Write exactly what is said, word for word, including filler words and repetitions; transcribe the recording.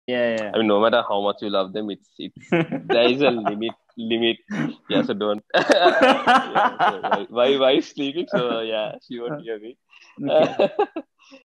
I Yeah, mean, no matter how much you love them, it's it's there is a yeah. limit limit. Yeah, so don't. Yeah, so why why why sleeping? So yeah, she won't hear me. Okay.